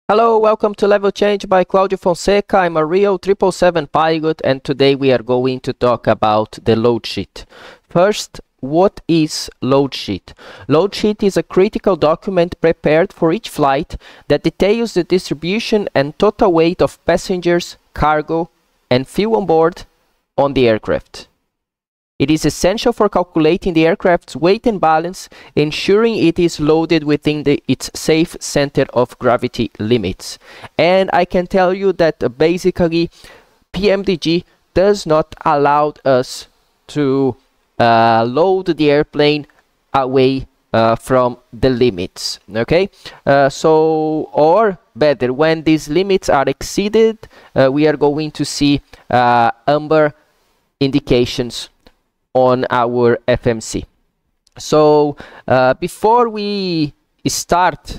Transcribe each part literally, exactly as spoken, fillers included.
Hello, welcome to Level Change by Claudio Fonseca. I'm a real triple seven pilot, and today we are going to talk about the load sheet. First, what is load sheet? Load sheet is a critical document prepared for each flight that details the distribution and total weight of passengers, cargo, and fuel on board on the aircraft. It is essential for calculating the aircraft's weight and balance, ensuring it is loaded within the, its safe center of gravity limits. And I can tell you that uh, basically P M D G does not allow us to uh, load the airplane away uh, from the limits. Okay, uh, so or better, when these limits are exceeded, uh, we are going to see uh, amber indications on our F M C. So uh, before we start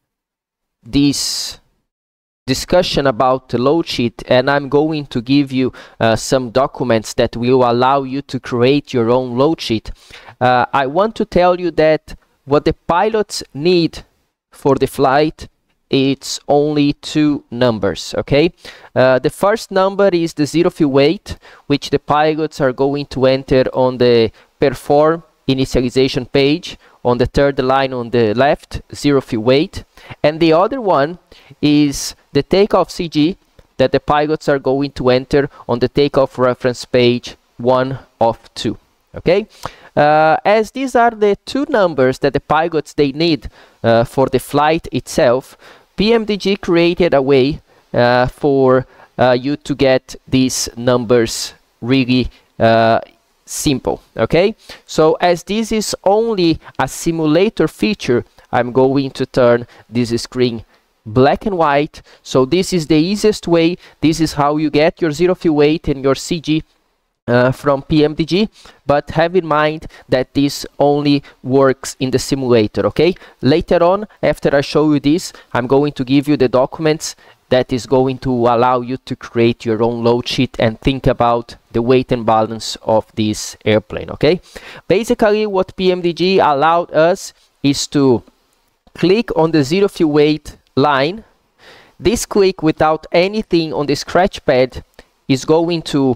this discussion about the load sheet, and I'm going to give you uh, some documents that will allow you to create your own load sheet, uh, I want to tell you that what the pilots need for the flight, it's only two numbers. Okay, uh, the first number is the zero fuel weight, which the pilots are going to enter on the perform initialization page on the third line on the left, zero fuel weight. And the other one is the takeoff C G that the pilots are going to enter on the takeoff reference page one of two. Okay, uh, as these are the two numbers that the pilots they need uh, for the flight itself, P M D G created a way uh, for uh, you to get these numbers really uh, simple. Okay, so as this is only a simulator feature, I'm going to turn this screen black and white. So this is the easiest way. This is how you get your zero fuel weight and your C G Uh, from P M D G, but have in mind that this only works in the simulator. Okay, later on, after I show you this, I'm going to give you the documents that is going to allow you to create your own load sheet and think about the weight and balance of this airplane. Okay, basically what P M D G allowed us is to click on the zero fuel weight line. This click without anything on the scratch pad is going to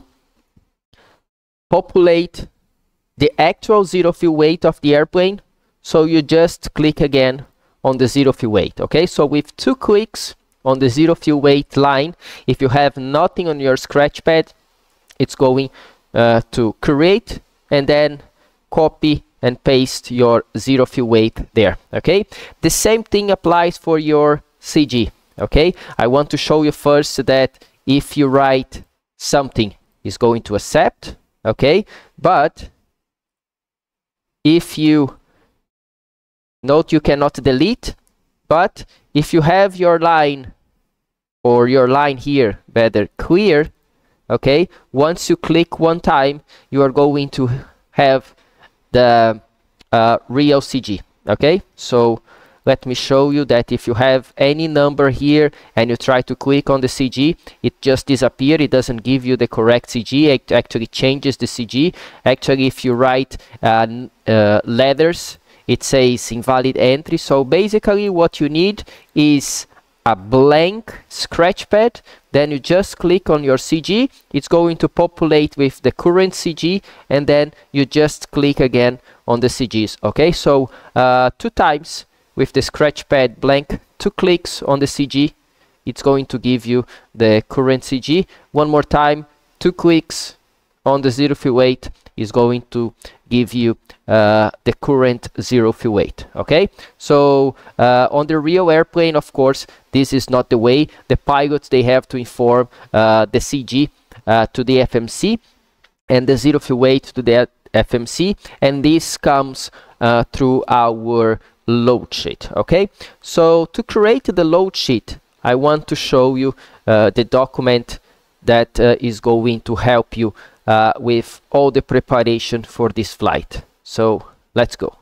populate the actual zero fuel weight of the airplane. So you just click again on the zero fuel weight. Okay, so with two clicks on the zero fuel weight line, if you have nothing on your scratch pad, it's going uh, to create and then copy and paste your zero fuel weight there. Okay, the same thing applies for your C G. Okay, I want to show you first that if you write something, it's going to accept. Okay, but if you note, you cannot delete, but if you have your line or your line here better clear, okay, once you click one time, you are going to have the uh, real C G. Okay, so let me show you that if you have any number here and you try to click on the C G, it just disappears. It doesn't give you the correct C G. It actually changes the C G. Actually, if you write uh, uh, letters, it says invalid entry. So basically what you need is a blank scratch pad. Then you just click on your C G. It's going to populate with the current C G, and then you just click again on the C Gs. Okay, so uh, two times with the scratch pad blank, two clicks on the C G, it's going to give you the current C G. One more time, two clicks on the zero fuel weight is going to give you uh, the current zero fuel weight. Okay, so uh, on the real airplane, of course, this is not the way. The pilots, they have to inform uh, the C G uh, to the F M C and the zero fuel weight to the F M C, and this comes uh, through our load sheet. Okay, so to create the load sheet, I want to show you uh, the document that uh, is going to help you uh, with all the preparation for this flight. So let's go.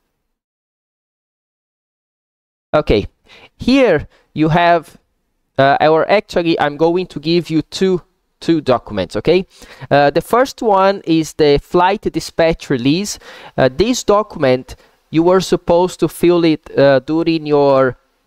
Okay, here you have uh, or actually I'm going to give you two two documents. Okay, uh, the first one is the flight dispatch release. Uh, this document, you were supposed to fill it uh, during your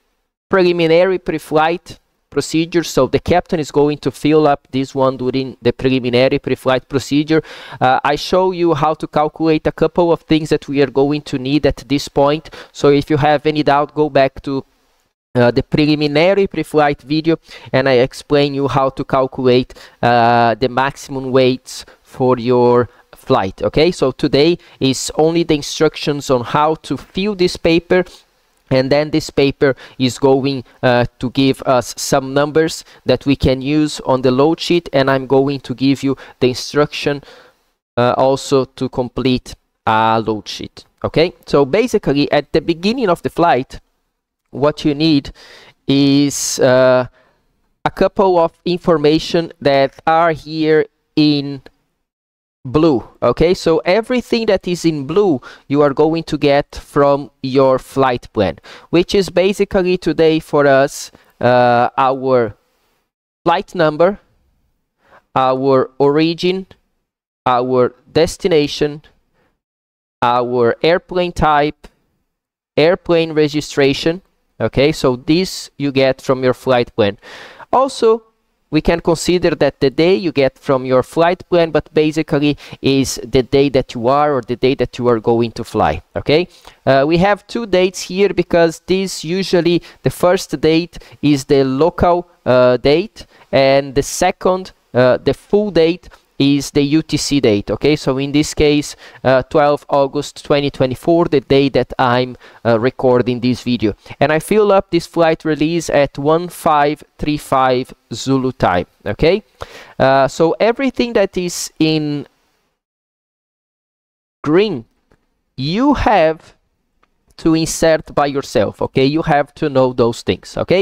preliminary pre-flight procedure. So the captain is going to fill up this one during the preliminary pre-flight procedure. Uh, I show you how to calculate a couple of things that we are going to need at this point. So if you have any doubt, go back to Uh, the preliminary pre-flight video, and I explain you how to calculate uh, the maximum weights for your flight. Okay, so today is only the instructions on how to fill this paper, and then this paper is going uh, to give us some numbers that we can use on the load sheet, and I'm going to give you the instruction uh, also to complete a load sheet. Okay, so basically at the beginning of the flight, what you need is uh, a couple of information that are here in blue. Okay, so everything that is in blue you are going to get from your flight plan, which is basically today for us uh, our flight number, our origin, our destination, our airplane type, airplane registration. Okay, so this you get from your flight plan. Also, we can consider that the day you get from your flight plan, but basically is the day that you are or the day that you are going to fly. Okay, uh, we have two dates here because this usually the first date is the local uh, date, and the second, uh, the full date, is the U T C date. Okay, so in this case, uh, twelve August twenty twenty-four, the day that I'm uh, recording this video, and I fill up this flight release at one five three five Zulu time. Okay, uh, so everything that is in green you have to insert by yourself. Okay, you have to know those things. Okay,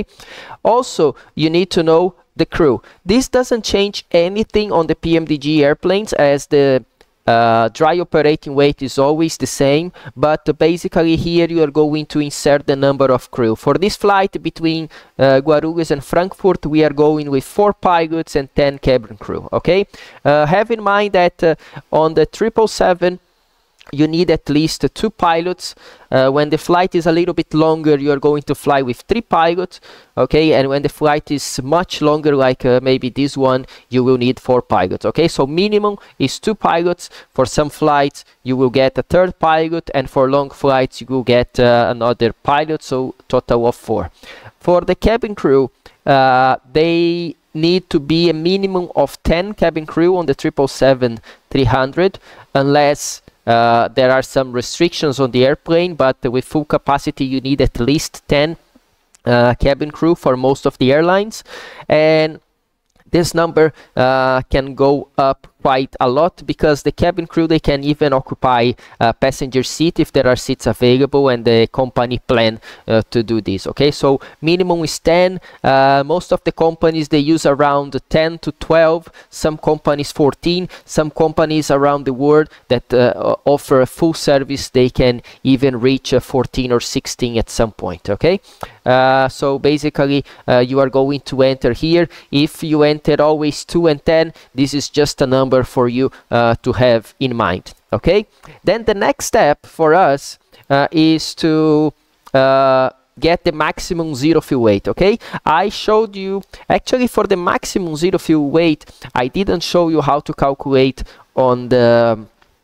also you need to know the crew. This doesn't change anything on the P M D G airplanes, as the uh, dry operating weight is always the same, but uh, basically here you are going to insert the number of crew. For this flight between uh, Guarulhos and Frankfurt, we are going with four pilots and ten cabin crew. Okay, uh, have in mind that uh, on the triple seven you need at least uh, two pilots. Uh, when the flight is a little bit longer, you are going to fly with three pilots. Okay, and when the flight is much longer, like uh, maybe this one, you will need four pilots. Okay, so minimum is two pilots. For some flights you will get a third pilot, and for long flights you will get uh, another pilot, so total of four. For the cabin crew, uh, they need to be a minimum of ten cabin crew on the triple seven three hundred, unless Uh, there are some restrictions on the airplane, but uh, with full capacity you need at least ten uh, cabin crew for most of the airlines, and this number uh, can go up quite a lot because the cabin crew, they can even occupy a passenger seat if there are seats available, and the company plan uh, to do this. Okay, so minimum is ten. Uh, most of the companies, they use around ten to twelve, some companies fourteen, some companies around the world that uh, offer a full service, they can even reach uh, fourteen or sixteen at some point. Okay, uh, so basically uh, you are going to enter here. If you enter always two and ten, this is just a number for you uh, to have in mind. Okay, then the next step for us uh, is to uh, get the maximum zero fuel weight. Okay, I showed you actually for the maximum zero fuel weight, I didn't show you how to calculate on the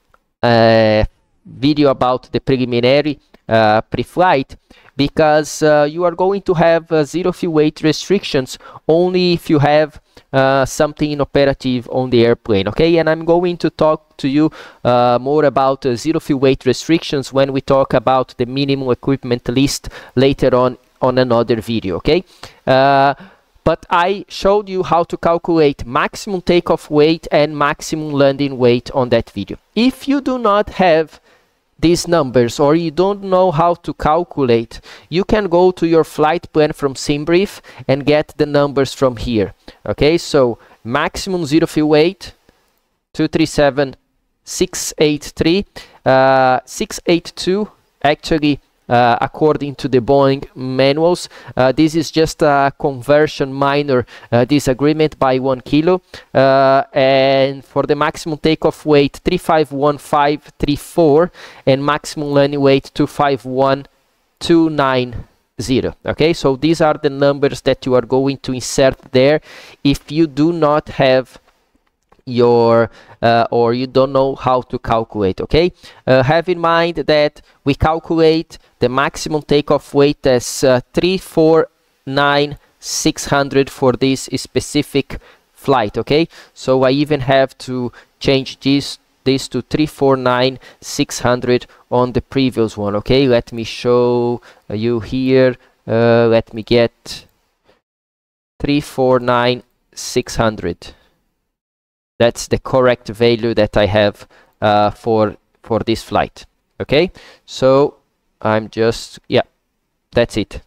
uh, video about the preliminary uh, pre-flight, because uh, you are going to have uh, zero fuel weight restrictions only if you have uh, something inoperative on the airplane. Okay, and I'm going to talk to you uh, more about uh, zero fuel weight restrictions when we talk about the minimum equipment list later on on another video. Okay, uh, but I showed you how to calculate maximum takeoff weight and maximum landing weight on that video. If you do not have these numbers, or you don't know how to calculate, you can go to your flight plan from SimBrief and get the numbers from here. Okay, so maximum zero fuel weight two three seven six eight three, uh, six eight two actually uh, according to the Boeing manuals. Uh, this is just a conversion minor uh, disagreement by one kilo. Uh, and for the maximum takeoff weight, three five one five three four, and maximum landing weight two five one two nine zero. Okay, so these are the numbers that you are going to insert there if you do not have your uh, or you don't know how to calculate. Okay, uh, have in mind that we calculate the maximum takeoff weight as uh, three four nine six hundred for this specific flight. Okay, so I even have to change this this to three four nine six hundred on the previous one. Okay, let me show uh, you here. Uh, let me get three four nine six hundred. That's the correct value that I have uh, for for this flight. Okay, so I'm just, yeah, that's it.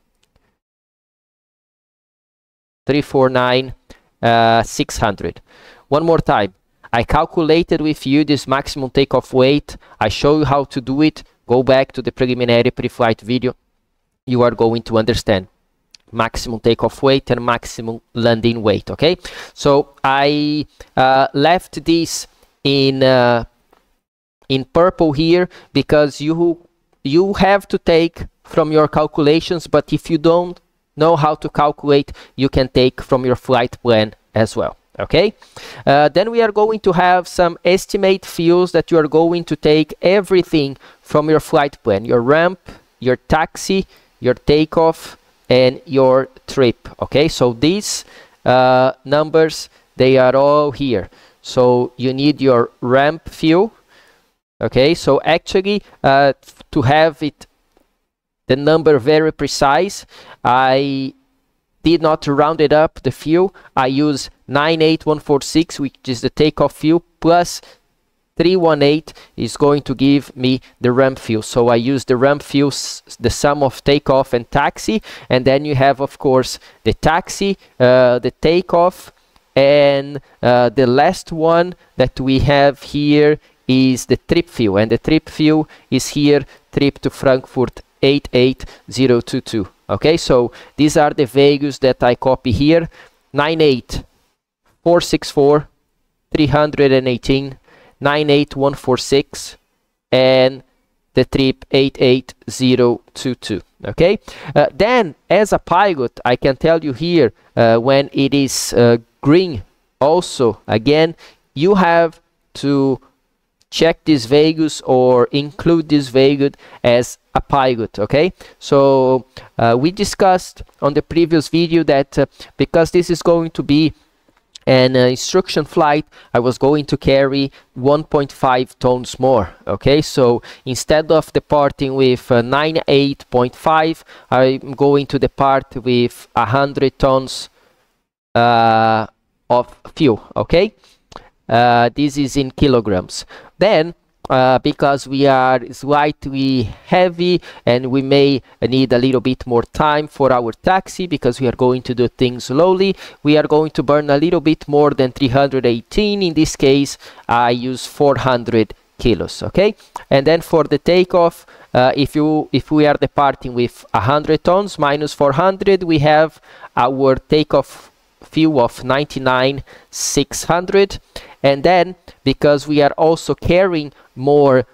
three four nine six hundred. One more time. I calculated with you this maximum takeoff weight. I show you how to do it. Go back to the preliminary pre-flight video. You are going to understand maximum takeoff weight and maximum landing weight. Okay, so I uh, left this in uh, in purple here because you you have to take from your calculations, but if you don't know how to calculate, you can take from your flight plan as well. Okay, uh, then we are going to have some estimate fuels that you are going to take everything from your flight plan: your ramp, your taxi, your takeoff, and your trip. Okay, so these uh, numbers, they are all here. So you need your ramp fuel. Okay, so actually uh, to have it the number very precise, I did not round it up the fuel. I use nine eight one four six, which is the takeoff fuel, plus three one eight is going to give me the ramp fuel. So I use the ramp fuel, the sum of takeoff and taxi, and then you have, of course, the taxi, uh, the takeoff, and uh, the last one that we have here is the trip fuel, and the trip fuel is here, trip to Frankfurt eight eight zero two two. Okay, so these are the values that I copy here: nine eight four six four, three hundred eighteen, nine eight one four six, and the trip eight eight zero two two. Okay, uh, then as a pilot, I can tell you here uh, when it is uh, green also, again, you have to check these values or include this value as a pilot. Okay, so uh, we discussed on the previous video that uh, because this is going to be an uh, instruction flight, I was going to carry one point five tons more. Okay, so instead of departing with uh, ninety-eight point five, I'm going to depart with one hundred tons uh, of fuel. Okay, uh, this is in kilograms. Then uh, because we are slightly heavy and we may need a little bit more time for our taxi because we are going to do things slowly, we are going to burn a little bit more than three hundred eighteen. In this case, I use four hundred kilos. Okay, and then for the takeoff, uh, if you if we are departing with one hundred tons minus four hundred, we have our takeoff fuel of ninety-nine six hundred. And then because we are also carrying more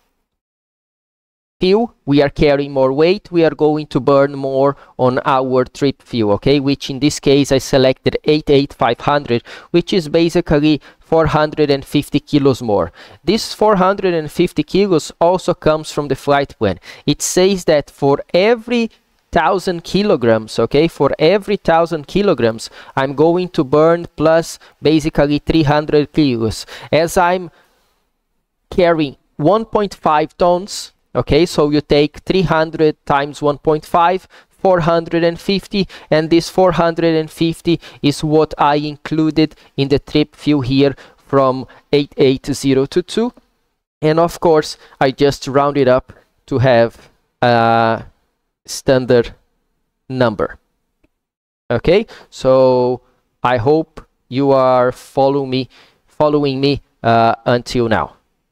fuel, we are carrying more weight, we are going to burn more on our trip fuel. Okay, which in this case I selected eight eight five hundred, which is basically four hundred fifty kilos more. This four hundred fifty kilos also comes from the flight plan. It says that for every thousand kilograms, okay, for every thousand kilograms, I'm going to burn plus basically three hundred kilos. As I'm carrying one point five tons, okay, so you take three hundred times one point five, four hundred fifty, and this four hundred fifty is what I included in the trip fuel here from eight eight zero two two, and of course I just rounded up to have a standard number. Okay, so I hope you are follow me following me uh, until now.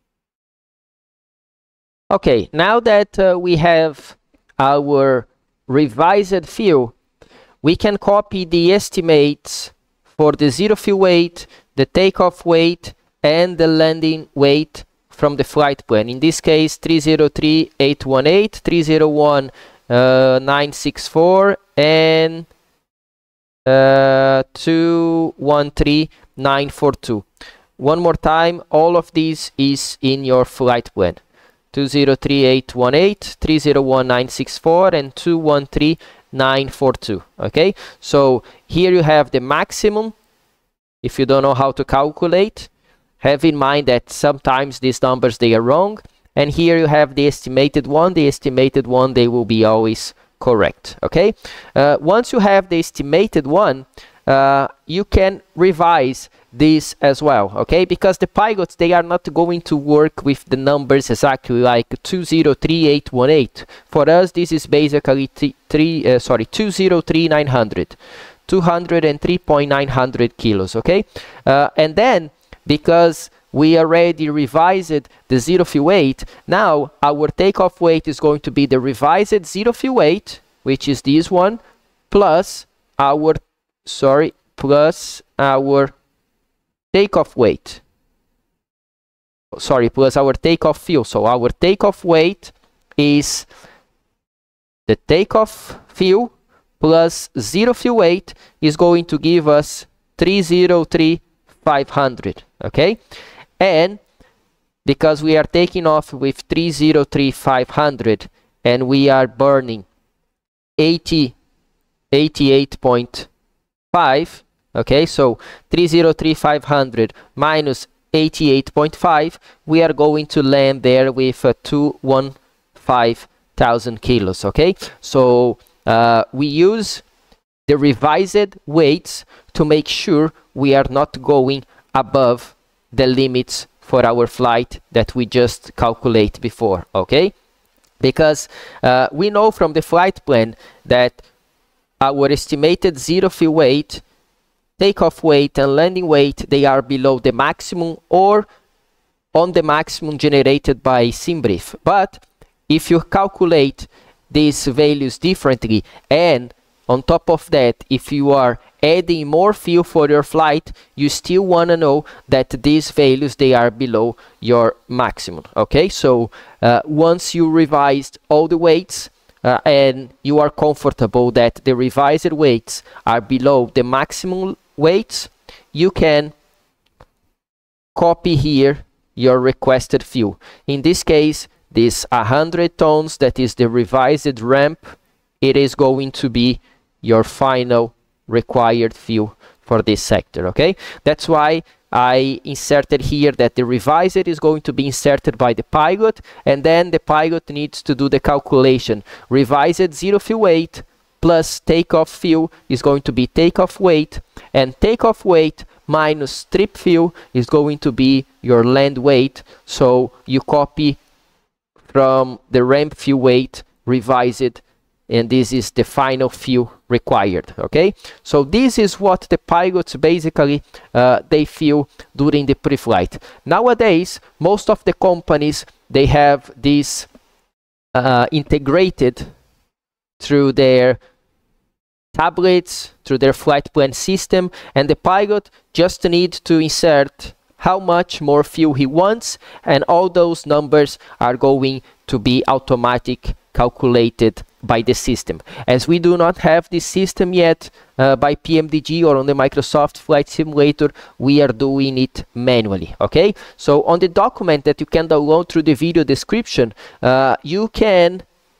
Okay, now that uh, we have our revised fuel, we can copy the estimates for the zero fuel weight, the takeoff weight, and the landing weight from the flight plan. In this case, three zero three eight one eight, three zero one uh, nine six four and uh, two one three nine four two. One more time, all of these is in your flight plan. two zero three eight one eight, three zero one nine six four and two one three nine four two. Okay, so here you have the maximum. If you don't know how to calculate, have in mind that sometimes these numbers they are wrong, and here you have the estimated one. The estimated one, they will be always correct. Okay, uh, once you have the estimated one, uh, you can revise this as well, okay, because the pilots, they are not going to work with the numbers exactly like two zero three eight one eight. For us, this is basically three uh, sorry two zero three nine hundred, two hundred three point nine hundred kilos. Okay, uh, and then because we already revised the zero fuel weight, now our takeoff weight is going to be the revised zero fuel weight, which is this one, plus our sorry plus our takeoff weight, sorry, plus our takeoff fuel. So our takeoff weight is the takeoff fuel plus zero fuel weight is going to give us three zero three five hundred. Okay, and because we are taking off with three zero three five hundred and we are burning eighty, eighty-eight point five. Okay, so three zero three five hundred minus eighty-eight point five, we are going to land there with uh, two hundred fifteen thousand kilos. Okay, so uh, we use the revised weights to make sure we are not going above the limits for our flight that we just calculate before. Okay, because uh, we know from the flight plan that our estimated zero fuel weight, takeoff weight and landing weight, they are below the maximum or on the maximum generated by SimBrief. But if you calculate these values differently, and on top of that, if you are adding more fuel for your flight, you still want to know that these values, they are below your maximum. Okay, so uh, once you revised all the weights, Uh, and you are comfortable that the revised weights are below the maximum weights, you can copy here your requested fuel. In this case, this one hundred tons, that is the revised ramp, it is going to be your final required fuel for this sector. Okay, that's why I inserted here that the revised is going to be inserted by the pilot, and then the pilot needs to do the calculation. Revised zero fuel weight plus takeoff fuel is going to be takeoff weight, and takeoff weight minus trip fuel is going to be your land weight. So you copy from the ramp fuel weight, revised, and this is the final fuel required. Okay, so this is what the pilots basically uh, they feel during the pre-flight. Nowadays, most of the companies, they have this uh, integrated through their tablets, through their flight plan system, and the pilot just needs to insert how much more fuel he wants, and all those numbers are going to be automatic calculated by the system. As we do not have this system yet uh, by P M D G or on the Microsoft Flight Simulator, we are doing it manually. Okay, so on the document that you can download through the video description, uh, you can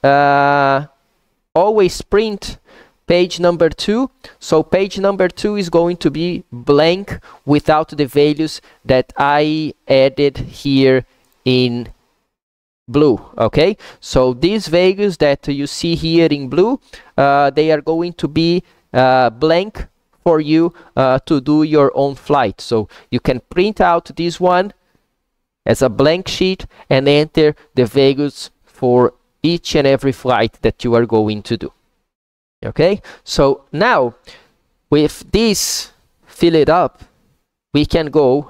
uh, always print page number two. So page number two is going to be blank without the values that I added here in blue. Okay, so these values that you see here in blue, uh, they are going to be uh, blank for you uh, to do your own flight. So you can print out this one as a blank sheet and enter the values for each and every flight that you are going to do. Okay, so now with this filled up, we can go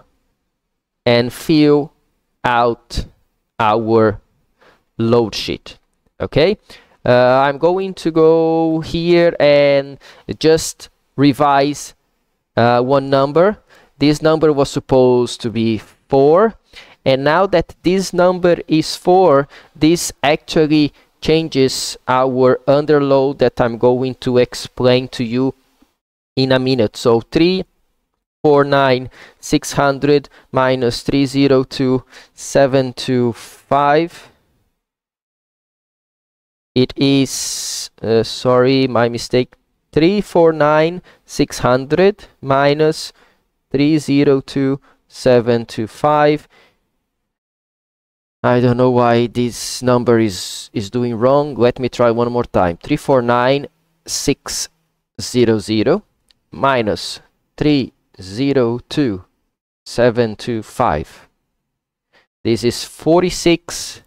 and fill out our load sheet. Okay, uh, I'm going to go here and just revise uh, one number. This number was supposed to be four, and now that this number is four, this actually changes our underload that I'm going to explain to you in a minute. So three forty-nine six hundred minus three zero two seven two five. It is, uh, sorry, my mistake, three forty-nine six hundred minus three zero two seven two five. I don't know why this number is, is doing wrong. Let me try one more time. three forty-nine six hundred minus three zero two seven two five. This is forty-six.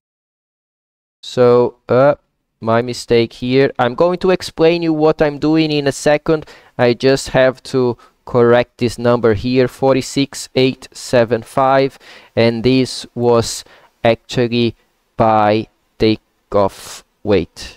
So, uh, my mistake here. I'm going to explain you what I'm doing in a second. I just have to correct this number here, forty-six eight seventy-five, and this was actually by takeoff weight.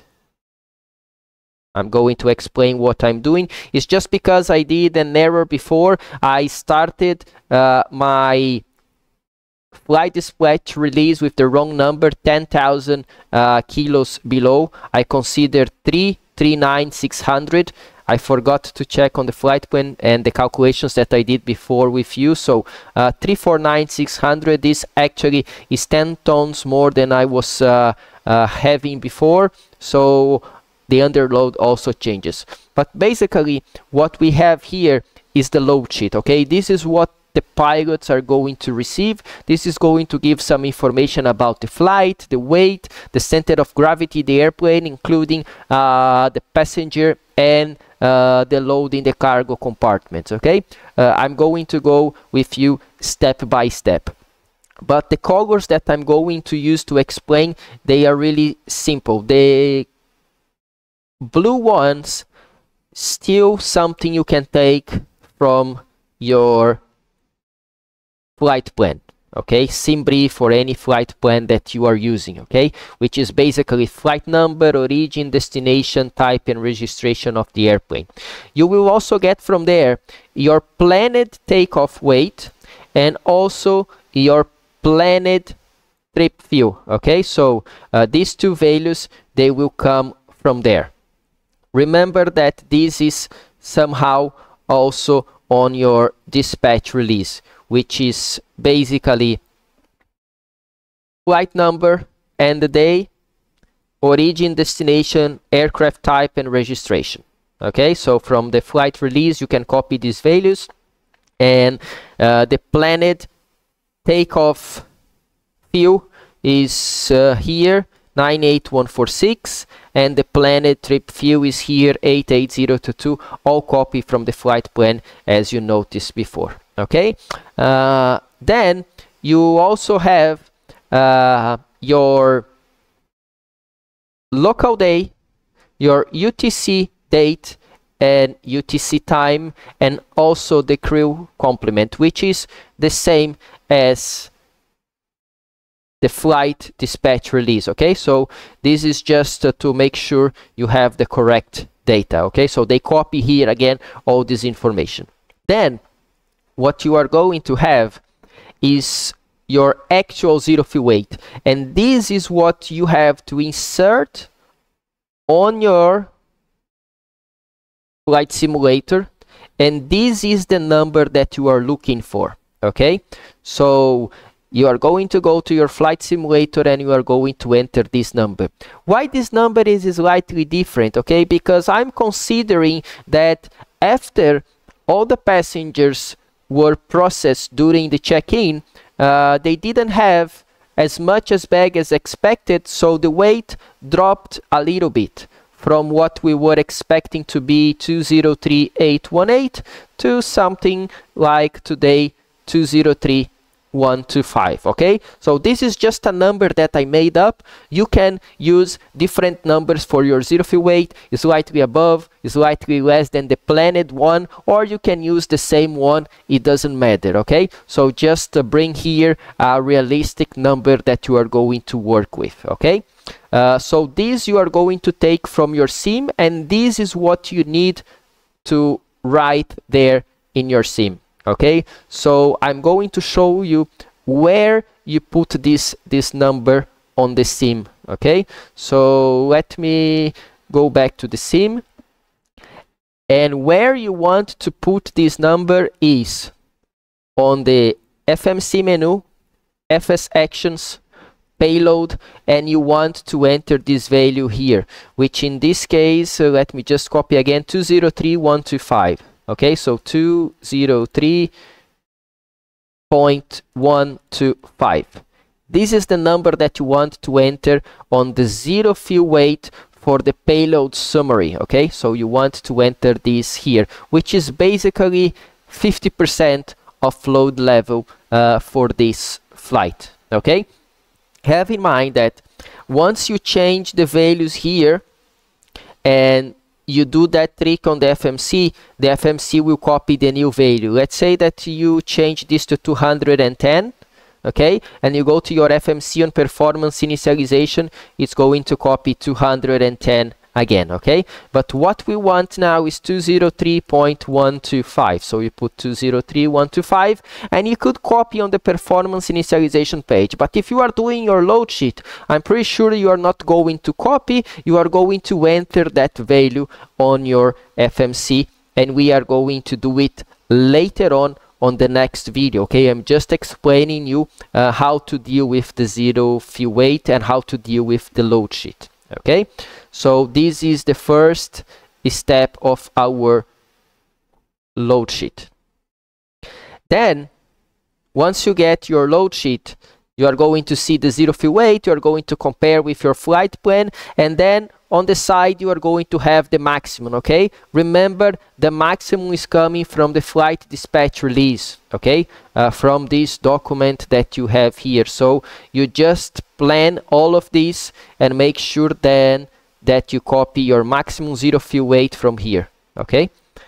I'm going to explain what I'm doing. It's just because I did an error before. I started uh, my flight dispatch release with the wrong number, ten thousand uh, kilos below. I considered three thirty-nine six hundred. I forgot to check on the flight plan and the calculations that I did before with you. So uh, three forty-nine six hundred, this actually is ten tons more than I was uh, uh, having before. So the underload also changes. But basically what we have here is the load sheet. Okay, this is what the pilots are going to receive. This is going to give some information about the flight, the weight, the center of gravity, the airplane, including uh, the passenger and uh, the load in the cargo compartments. Okay, uh, I'm going to go with you step by step. But the colors that I'm going to use to explain, they are really simple. The blue ones, still something you can take from your flight plan, okay, SimBrief for any flight plan that you are using, okay, which is basically flight number, origin, destination, type, and registration of the airplane. You will also get from there your planned takeoff weight and also your planned trip fuel, okay. So uh, these two values, they will come from there. Remember that this is somehow also on your dispatch release, which is basically flight number and the day, origin, destination, aircraft type, and registration. Okay, so from the flight release you can copy these values, and uh, the planned takeoff fuel is uh, here nine eight one four six, and the planned trip fuel is here eight eight zero two two, all copy from the flight plan as you noticed before. Okay, uh, then you also have uh, your local day, your U T C date and U T C time, and also the crew complement, which is the same as the flight dispatch release. Okay, so this is just uh, to make sure you have the correct data. Okay, so they copy here again all this information. Then what you are going to have is your actual zero fuel weight, and this is what you have to insert on your flight simulator, and this is the number that you are looking for. Okay, so you are going to go to your flight simulator and you are going to enter this number. Why this number is slightly different? Okay, because I'm considering that after all the passengers were processed during the check-in, uh, they didn't have as much as bag as expected, so the weight dropped a little bit from what we were expecting to be two zero three eight one eight to something like today two zero three one two five. Okay, so this is just a number that I made up. You can use different numbers for your zero fuel weight, slightly above, slightly less than the planned one, or you can use the same one, it doesn't matter. Okay, so just uh, bring here a realistic number that you are going to work with. Okay, uh, so this you are going to take from your sim, and this is what you need to write there in your sim. Okay, so I'm going to show you where you put this this number on the sim Okay, so let me go back to the sim, and where you want to put this number is on the F M C menu, F S Actions, Payload, and you want to enter this value here, which in this case, uh, let me just copy again, two zero three one two five. Okay, so two zero three point one two five. This is the number that you want to enter on the zero fill weight for the payload summary. Okay, so you want to enter this here, which is basically fifty percent of load level uh, for this flight. Okay, have in mind that once you change the values here and you do that trick on the F M C, the F M C will copy the new value. Let's say that you change this to two hundred ten, okay, and you go to your F M C on performance initialization, it's going to copy two hundred ten again. Okay, but what we want now is two zero three point one two five, so you put two zero three point one two five, and you could copy on the performance initialization page. But if you are doing your load sheet, I'm pretty sure you are not going to copy, you are going to enter that value on your F M C, and we are going to do it later on on the next video. Okay, I'm just explaining you uh, how to deal with the zero fill weight and how to deal with the load sheet. Okay, so this is the first step of our load sheet. Then once you get your load sheet, you are going to see the zero fill weight, you are going to compare with your flight plan, and then on the side you are going to have the maximum. Okay, remember the maximum is coming from the flight dispatch release, okay, uh, from this document that you have here. So you just plan all of this and make sure then that you copy your maximum zero fill weight from here. Okay,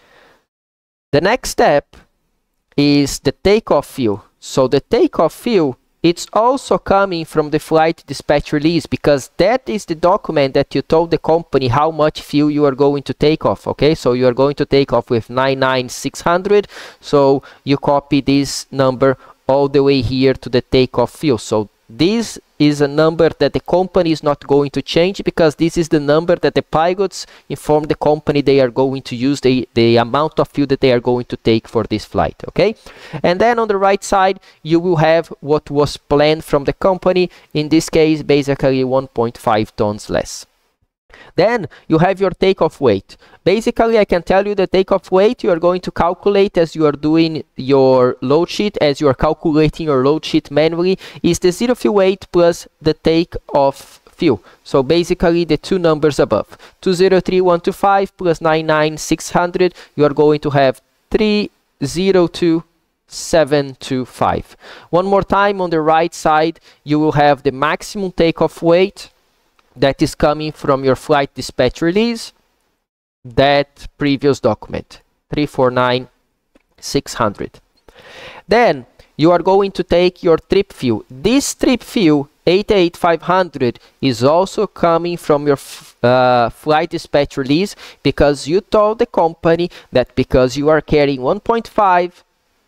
the next step is the takeoff fuel. So the takeoff fuel, it's also coming from the flight dispatch release, because that is the document that you told the company how much fuel you are going to take off. Okay, so you are going to take off with nine nine six hundred, so you copy this number all the way here to the takeoff fuel. So this is a number that the company is not going to change, because this is the number that the pilots inform the company they are going to use, the, the amount of fuel that they are going to take for this flight. Okay, and then on the right side you will have what was planned from the company, in this case basically one point five tons less. Then you have your takeoff weight. Basically, I can tell you the takeoff weight you are going to calculate as you are doing your load sheet, as you are calculating your load sheet manually, is the zero fill weight plus the takeoff fuel. So basically the two numbers above, two zero three point one two five plus nine nine six hundred, you are going to have three zero two seven two five. One more time, on the right side you will have the maximum takeoff weight that is coming from your flight dispatch release, that previous document, three four nine six hundred. Then you are going to take your trip fuel. This trip fuel eight eight five hundred is also coming from your uh, flight dispatch release, because you told the company that because you are carrying one point five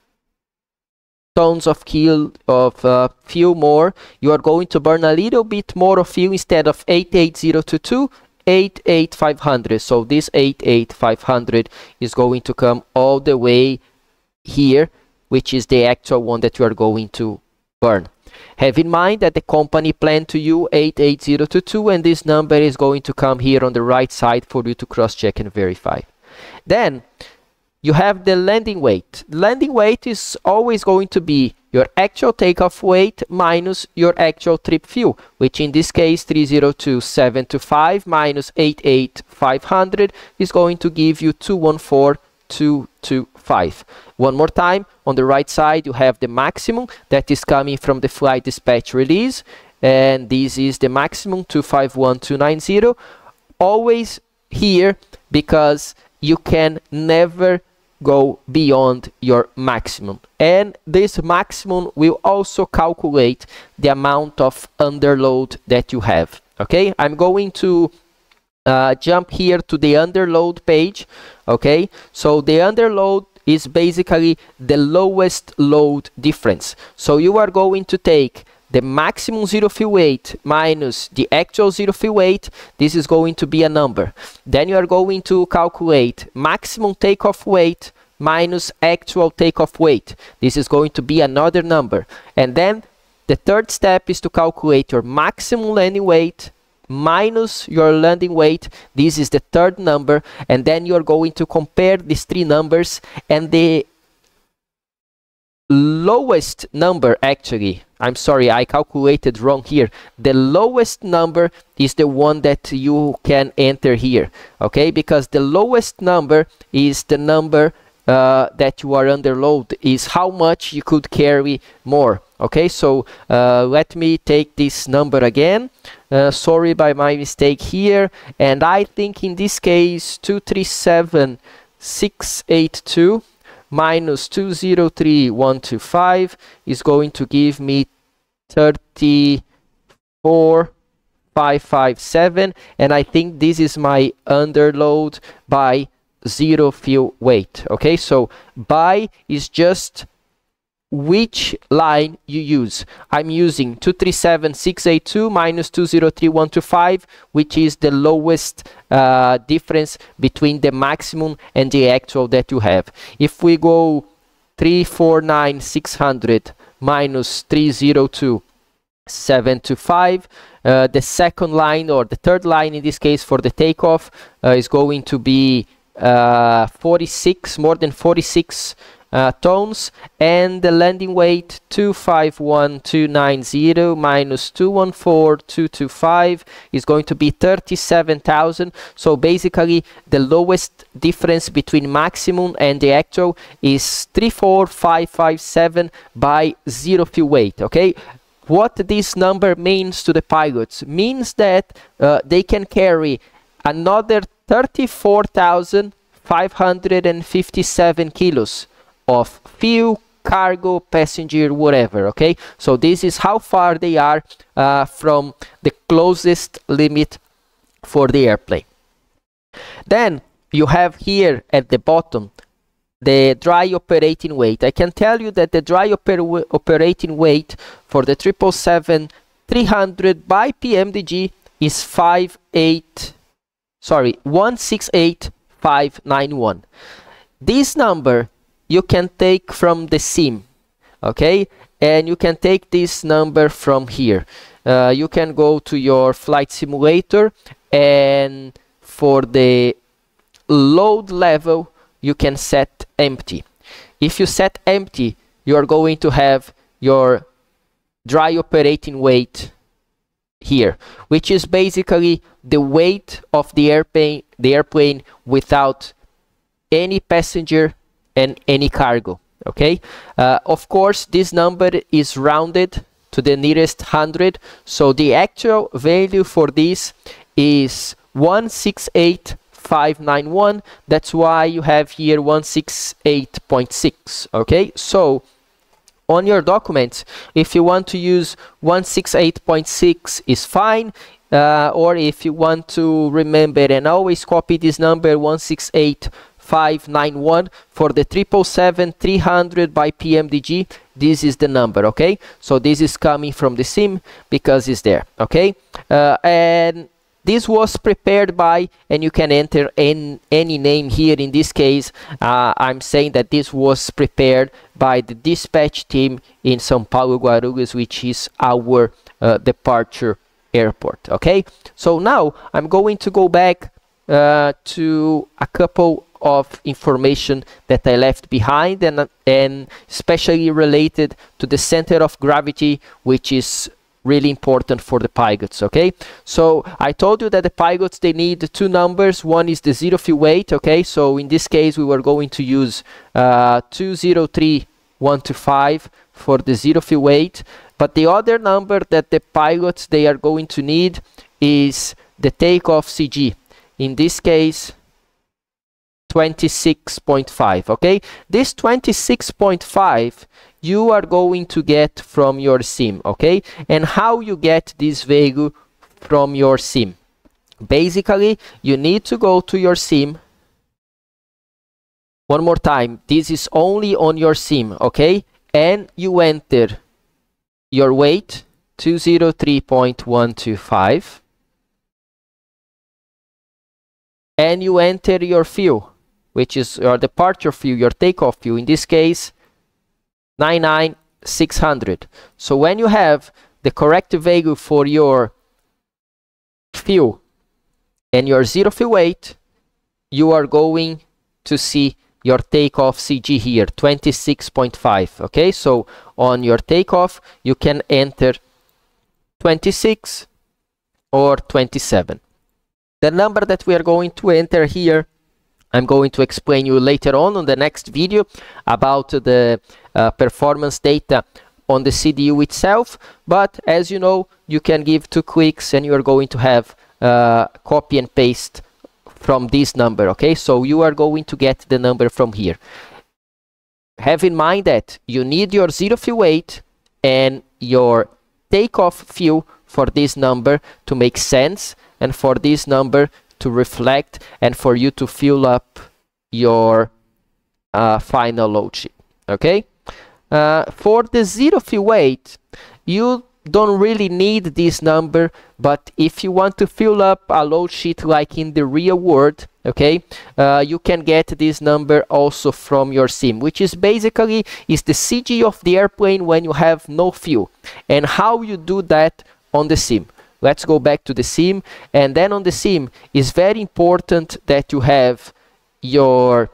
tons of kill of uh, fuel more, you are going to burn a little bit more of fuel. Instead of eight eight zero two two, eight eight five hundred. So this eight eight five hundred is going to come all the way here, which is the actual one that you are going to burn. Have in mind that the company planned to you eight eight zero two two, and this number is going to come here on the right side for you to cross-check and verify. Then you have the landing weight. Landing weight is always going to be your actual takeoff weight minus your actual trip fuel, which in this case three zero two seven two five minus eight eight five hundred is going to give you two one four two two five. One more time, on the right side you have the maximum that is coming from the flight dispatch release, and this is the maximum two five one two nine zero. Always here, because you can never go beyond your maximum, and this maximum will also calculate the amount of underload that you have. Okay, I'm going to uh, jump here to the underload page. Okay, so the underload is basically the lowest load difference. So you are going to take the maximum zero fill weight minus the actual zero fill weight, this is going to be a number. Then you are going to calculate maximum takeoff weight minus actual takeoff weight. This is going to be another number. And then the third step is to calculate your maximum landing weight minus your landing weight. This is the third number. And then you are going to compare these three numbers, and the lowest number, actually, I'm sorry, I calculated wrong here. The lowest number is the one that you can enter here, okay? Because the lowest number is the number uh, that you are under load, is how much you could carry more, okay? So uh, let me take this number again. Uh, sorry by my mistake here. And I think in this case, two three seven six eight two minus two zero three one two five is going to give me thirty-four five five seven, and I think this is my underload by zero fill weight. Okay, so by is just which line you use. I'm using two three seven six eight two minus two zero three one two five, which is the lowest uh, difference between the maximum and the actual that you have. If we go three four nine six hundred minus three zero two seven two five, uh, the second line, or the third line in this case for the takeoff, uh, is going to be uh, forty-six, more than forty-six Uh, tons, and the landing weight two five one two nine zero minus two one four two two five is going to be thirty-seven thousand. So basically the lowest difference between maximum and the actual is three four five five seven by zero fill weight. Okay, what this number means to the pilots means that uh, they can carry another thirty-four thousand five hundred fifty-seven kilos of fuel, cargo, passenger, whatever. Okay, so this is how far they are uh, from the closest limit for the airplane. Then you have here at the bottom the dry operating weight. I can tell you that the dry oper operating weight for the triple seven three hundred by P M D G is five eight sorry one six eight five nine one. This number you can take from the sim, okay, and you can take this number from here. Uh, you can go to your flight simulator, and for the load level you can set empty. If you set empty, you are going to have your dry operating weight here, which is basically the weight of the airplane the airplane without any passenger and any cargo. Okay, uh, of course this number is rounded to the nearest hundred, so the actual value for this is one six eight five nine one. That's why you have here one sixty-eight point six. Okay, so on your documents, if you want to use one sixty-eight point six is fine, uh, or if you want to remember and always copy this number one sixty-eight five nine one for the triple seven three hundred by P M D G, this is the number. Okay, so this is coming from the sim because it's there. Okay, uh, and this was prepared by, and you can enter in any name here. In this case, uh, I'm saying that this was prepared by the dispatch team in São Paulo Guarulhos, which is our uh, departure airport. Okay, so now I'm going to go back uh, to a couple of information that I left behind, and, and especially related to the center of gravity, which is really important for the pilots. Okay, so I told you that the pilots, they need two numbers. One is the zero fill weight. Okay, so in this case we were going to use uh, two zero three one two five for the zero fill weight, but the other number that the pilots, they are going to need is the takeoff C G. In this case twenty-six point five. Okay, this twenty-six point five you are going to get from your sim. Okay, and how you get this value from your sim? Basically, you need to go to your sim. One more time, this is only on your sim. Okay, and you enter your weight, two hundred three point one two five, and you enter your fuel, which is your departure fuel, your takeoff fuel, in this case nine nine six hundred. So when you have the correct value for your fuel and your zero fuel weight, you are going to see your takeoff C G here, twenty-six point five. Okay, so on your takeoff you can enter twenty-six or twenty-seven. The number that we are going to enter here, I'm going to explain you later on on the next video about the uh, performance data on the C D U itself, but as you know, you can give two clicks and you are going to have uh, copy and paste from this number. Okay, so you are going to get the number from here. Have in mind that you need your zero fuel weight and your takeoff fuel for this number to make sense, and for this number to reflect, and for you to fill up your uh, final load sheet. Okay, uh, for the zero fuel weight, you don't really need this number, but if you want to fill up a load sheet like in the real world, okay, uh, you can get this number also from your sim, which is basically is the C G of the airplane when you have no fuel. And how you do that on the sim? Let's go back to the sim, and then on the sim is very important that you have your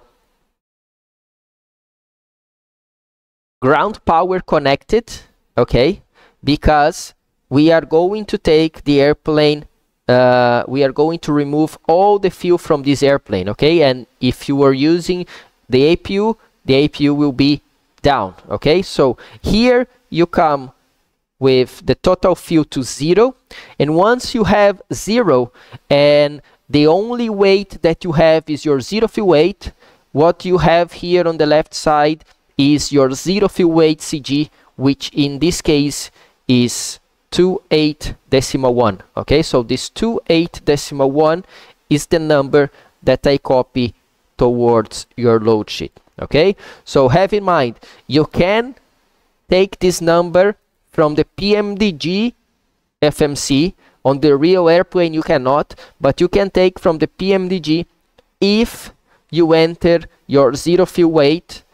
ground power connected, okay, because we are going to take the airplane, uh, we are going to remove all the fuel from this airplane, okay, and if you are using the A P U, the A P U will be down, okay. So here you come with the total fuel to zero, and once you have zero and the only weight that you have is your zero fuel weight, what you have here on the left side is your zero fuel weight C G, which in this case is twenty-eight decimal one. Okay, so this twenty-eight decimal one is the number that I copy towards your load sheet. Okay, so have in mind, you can take this number from the P M D G F M C. On the real airplane you cannot, but you can take from the P M D G if you enter your zero fuel weight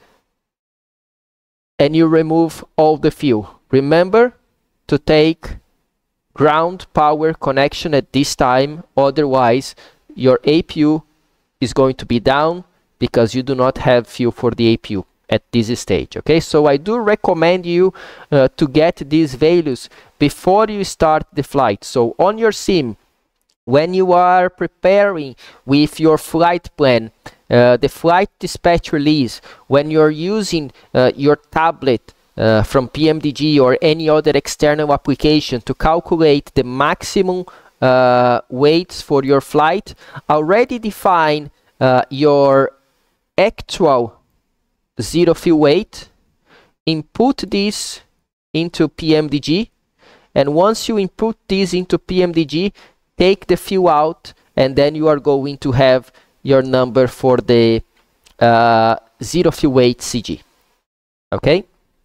and you remove all the fuel. Remember to take ground power connection at this time, otherwise your A P U is going to be down because you do not have fuel for the A P U at this stage. Okay, so I do recommend you uh, to get these values before you start the flight. So on your sim, when you are preparing with your flight plan, uh, the flight dispatch release, when you're using uh, your tablet uh, from P M D G or any other external application to calculate the maximum uh, weights for your flight, already define uh, your actual zero fuel weight, input this into P M D G, and once you input this into P M D G, take the fuel out, and then you are going to have your number for the uh, zero fuel weight C G. Okay,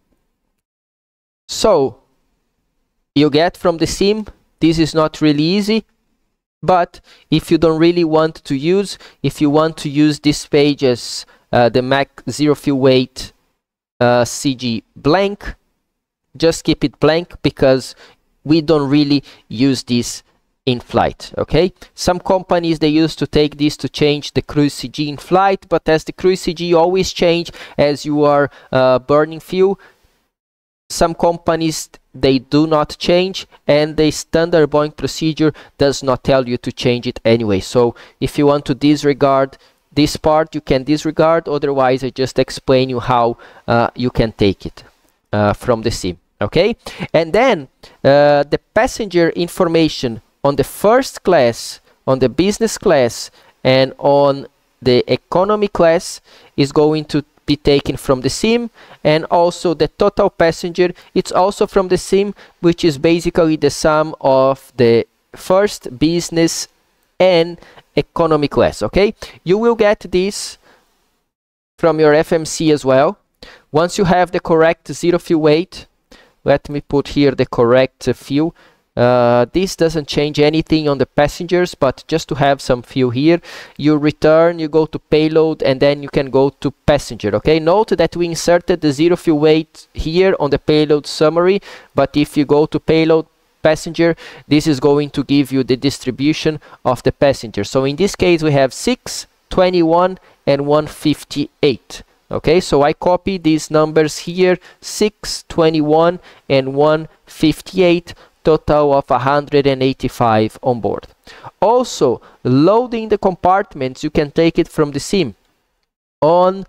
so you get from the sim, this is not really easy, but if you don't really want to use, if you want to use this page as uh, the Mac zero fuel weight uh, C G blank, just keep it blank because we don't really use this in flight. Okay, some companies, they used to take this to change the cruise C G in flight, but as the cruise C G always change as you are uh, burning fuel, some companies, they do not change, and the standard Boeing procedure does not tell you to change it anyway. So if you want to disregard this part, you can disregard, otherwise I just explain you how uh, you can take it uh, from the sim. Okay, and then uh, the passenger information on the first class, on the business class, and on the economy class is going to be taken from the sim, and also the total passenger, it's also from the sim, which is basically the sum of the first, business, and economy class. Okay, you will get this from your F M C as well. Once you have the correct zero fuel weight, Let me put here the correct uh, fuel. Uh, this doesn't change anything on the passengers, but just to have some fuel here, you return, you go to payload, and then you can go to passenger. Okay, note that we inserted the zero fuel weight here on the payload summary, but if you go to payload passenger, this is going to give you the distribution of the passenger. So in this case we have six, twenty-one and one fifty-eight. Okay, so I copy these numbers here, six, twenty-one and one fifty-eight, total of one hundred eighty-five on board. Also, loading the compartments, you can take it from the sim. On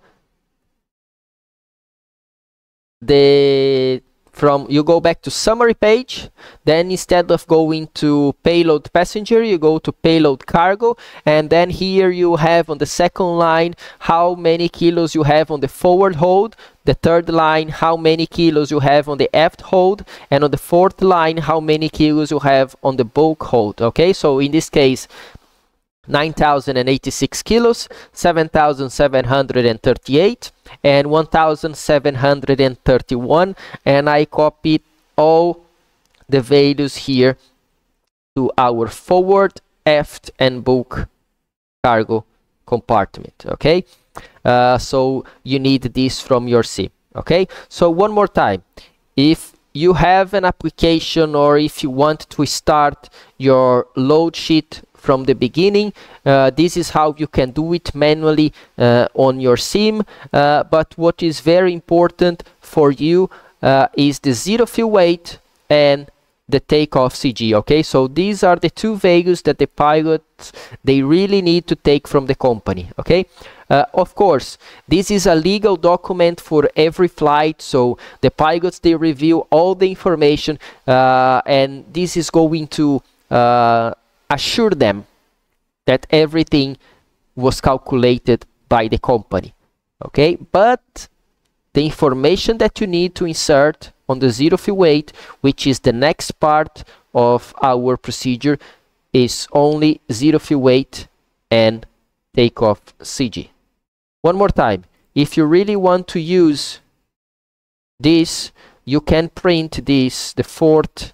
the from you go back to summary page, then instead of going to payload passenger, you go to payload cargo, and then here you have on the second line how many kilos you have on the forward hold, the third line how many kilos you have on the aft hold, and on the fourth line how many kilos you have on the bulk hold. Okay, so in this case nine thousand eighty-six kilos, seven thousand seven hundred thirty-eight and one thousand seven hundred thirty-one, and I copied all the values here to our forward, aft and bulk cargo compartment. Okay, uh, so you need this from your sim. Okay, so one more time, if you have an application or if you want to start your load sheet from the beginning, uh, this is how you can do it manually uh, on your sim, uh, but what is very important for you uh, is the zero fuel weight and the takeoff C G. Okay, so these are the two values that the pilots they really need to take from the company. Okay, uh, of course this is a legal document for every flight, so the pilots they review all the information, uh, and this is going to uh, assure them that everything was calculated by the company. Okay, but the information that you need to insert on the zero fuel weight, which is the next part of our procedure, is only zero fuel weight and takeoff C G. One more time, if you really want to use this, you can print this, the fourth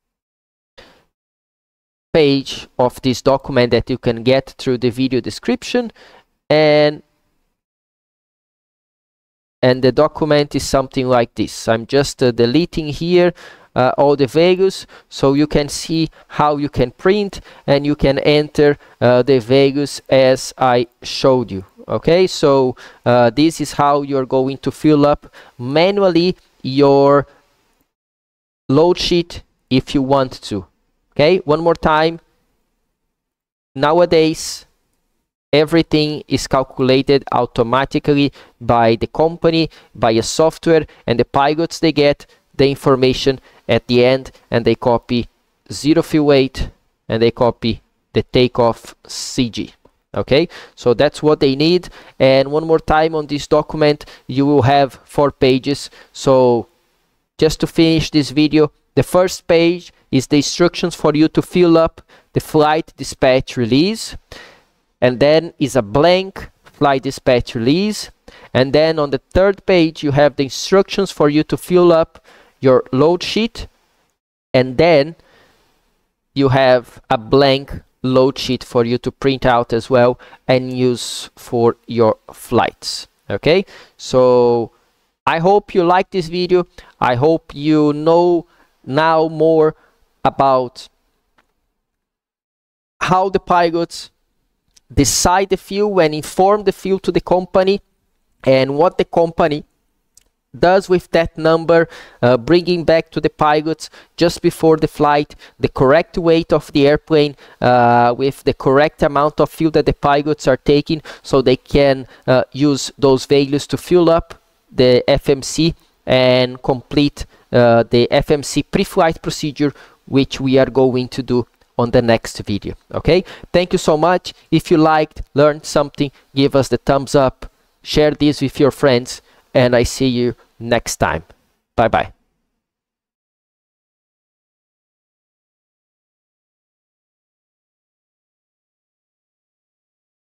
page of this document that you can get through the video description, and and the document is something like this. I'm just uh, deleting here uh, all the values so you can see how you can print and you can enter uh, the values as I showed you. Okay, so uh, this is how you're going to fill up manually your load sheet if you want to. Okay, one more time, nowadays everything is calculated automatically by the company, by a software, and the pilots they get the information at the end and they copy zero fuel weight and they copy the takeoff C G. Okay, so that's what they need. And one more time, on this document you will have four pages. So just to finish this video, the first page is the instructions for you to fill up the flight dispatch release, and then is a blank flight dispatch release, and then on the third page you have the instructions for you to fill up your load sheet, and then you have a blank load sheet for you to print out as well and use for your flights. Okay, so I hope you like this video. I hope you know now more about how the pilots decide the fuel and inform the fuel to the company, and what the company does with that number, uh, bringing back to the pilots just before the flight the correct weight of the airplane uh, with the correct amount of fuel that the pilots are taking, so they can uh, use those values to fill up the F M C and complete uh, the F M C pre-flight procedure, which we are going to do on the next video. Okay, thank you so much. If you liked, learned something, give us the thumbs up, share this with your friends, and I see you next time. Bye bye.